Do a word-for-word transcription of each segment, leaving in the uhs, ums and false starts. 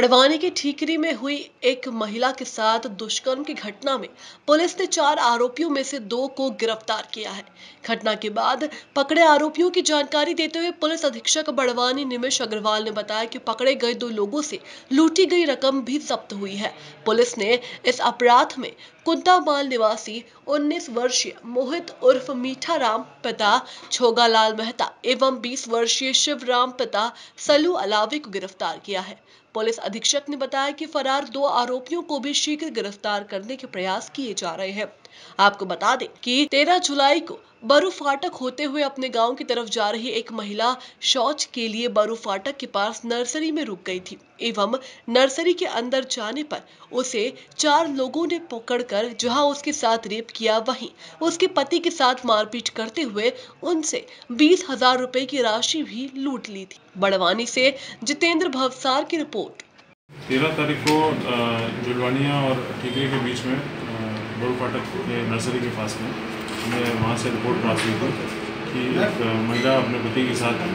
बड़वानी की ठीकरी में हुई एक महिला के साथ दुष्कर्म की घटना में पुलिस ने चार आरोपियों में से दो को गिरफ्तार किया है। घटना के बाद पकड़े आरोपियों की जानकारी देते हुए पुलिस अधीक्षक बड़वानी निमिष अग्रवाल ने बताया कि पकड़े गए दो लोगों से लूटी गई रकम भी जब्त हुई है। पुलिस ने इस अपराध में कुंतामाल निवासी उन्नीस वर्षीय मोहित उर्फ मीठा राम पिता छोगालाल मेहता एवं बीस वर्षीय शिवराम पिता सलू अलावी को गिरफ्तार किया है। पुलिस अधीक्षक ने बताया कि फरार दो आरोपियों को भी शीघ्र गिरफ्तार करने के प्रयास किए जा रहे हैं। आपको बता दें कि तेरह जुलाई को बरू फाटक होते हुए अपने गांव की तरफ जा रही एक महिला शौच के लिए बरू फाटक के पास नर्सरी में रुक गई थी एवं नर्सरी के अंदर जाने पर उसे चार लोगों ने पकड़कर जहां उसके साथ रेप किया, वहीं उसके पति के साथ मारपीट करते हुए उनसे बीस हजार रुपए की राशि भी लूट ली थी। बड़वानी से जितेंद्र भवसार की रिपोर्ट। तेरह तारीख को जुलवानिया और ठीकरी के बीच में बरू फाटक के नर्सरी के पास में हमें वहाँ से रिपोर्ट प्राप्त हुई थी कि एक महिला अपने पति के साथ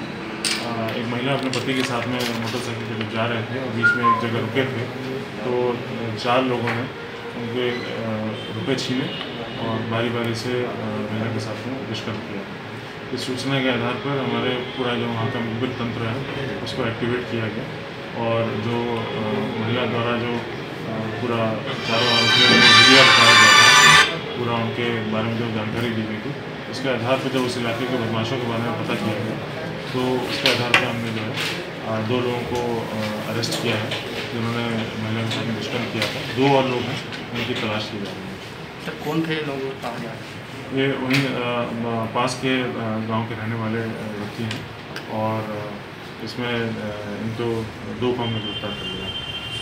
एक महिला अपने पति के साथ में मोटरसाइकिल पे जा रहे थे और बीच में एक जगह रुके थे, तो चार लोगों ने उनके रुपए छीने और बारी बारी से महिला के साथ में दुष्कर्म किया। इस सूचना के आधार पर हमारे पूरा जो वहाँ का मोबाइल तंत्र है उसको एक्टिवेट किया गया और जो महिला द्वारा जो पूरा चारों आरोपियों ने वीडियो बताया गया था, पूरा उनके बारे में जो जानकारी दी गई थी, उसके आधार पर जब उस इलाके के बदमाशों के बारे में पता किया गया तो उसके आधार पर हमने जो है दो लोगों को अरेस्ट किया है जिन्होंने महिला के साथ दुष्कर्म किया था। दो और लोग हैं, उनकी तलाश की जा रही है। तो कौन थे लोग? ये वहीं पास के गांव के रहने वाले व्यक्ति हैं और इसमें इनको दो को हमने गिरफ्तार कर लिया।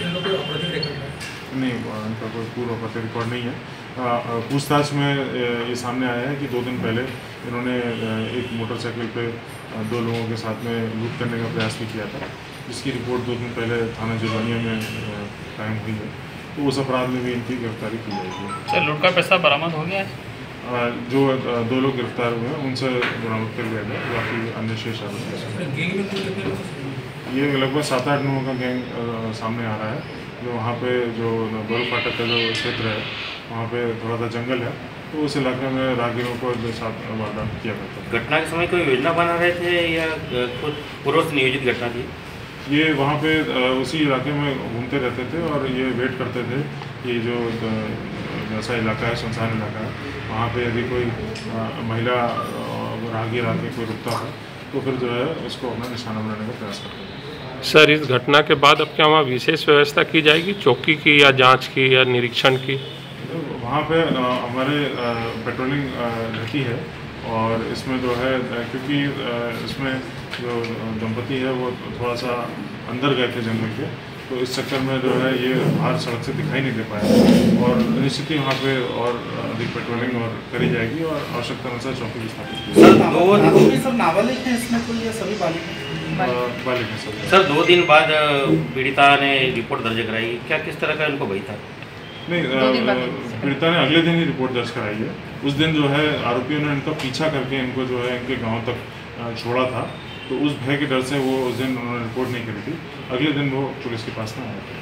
नहीं, इनका कोई पूर्व आपराधिक रिकॉर्ड नहीं है। पूछताछ में ये सामने आया है कि दो दिन पहले इन्होंने एक मोटरसाइकिल पे दो लोगों के साथ में लूट करने का प्रयास भी किया था, जिसकी रिपोर्ट दो दिन पहले थाना जुलवानिया में कायम हुई है, तो उस अपराध में भी इनकी गिरफ्तारी की जाएगी। सर, लूट का पैसा बरामद हो गया है? जो दो लोग गिरफ्तार हुए हैं उनसे बरामद कर लिया गया, बाकी अन्य शेष आरोपी। ये लगभग सात आठ लोगों का गैंग सामने आ रहा है। जो वहाँ पे जो बरू फाटक का जो क्षेत्र है वहाँ पे थोड़ा सा जंगल है, तो उस इलाके में राहगीरों को जो साथ वारदात किया करता है। घटना के समय कोई योजना बना रहे थे या खुद पूर्व से नियोजित घटना थी? ये वहाँ पे उसी इलाके में घूमते रहते थे और ये वेट करते थे कि जो ऐसा इलाका है, सुनसान इलाका है, वहाँ पे यदि कोई महिला राहगीर आके कोई रुकता है तो फिर जो है उसको अपना निशाना बनाने का प्रयास करते हैं। सर, इस घटना के बाद अब क्या वहाँ विशेष व्यवस्था की जाएगी, चौकी की या जांच की या निरीक्षण की? वहाँ पे हमारे पेट्रोलिंग रहती है और इसमें जो है क्योंकि इसमें जो दंपति है वो थोड़ा सा अंदर गए थे जंगल के, तो इस चक्कर में जो है ये बाहर सड़क से दिखाई नहीं दे पाया और निश्चित ही वहाँ पे और अधिक पेट्रोलिंग और करी जाएगी और आवश्यकता अनुसार चौकी भी स्थापित की जाएगी। सर, नाबालिग हैं इसमें कोई या सभी बालिग हैं? बालिग हैं सब। सर, दो दिन बाद पीड़िता ने रिपोर्ट दर्ज कराई, क्या किस तरह का इनको भय था? नहीं, पीड़िता ने अगले दिन ही रिपोर्ट दर्ज कराई है। उस दिन जो है आरोपियों ने इनका पीछा करके इनको जो है इनके गांव तक छोड़ा था, तो उस भय के डर से वो उस दिन उन्होंने रिपोर्ट नहीं करी थी। अगले दिन वो पुलिस के पास में आए थे।